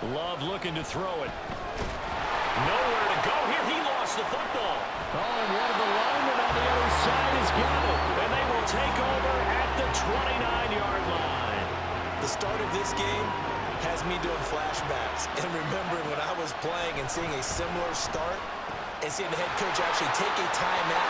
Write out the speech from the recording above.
Love looking to throw it. Nowhere to go here. He lost the football. Oh, and one of the linemen on the other side has got it. And they will take over at the 29-yard line. The start of this game has me doing flashbacks and remembering when I was playing and seeing a similar start and seeing the head coach actually take a timeout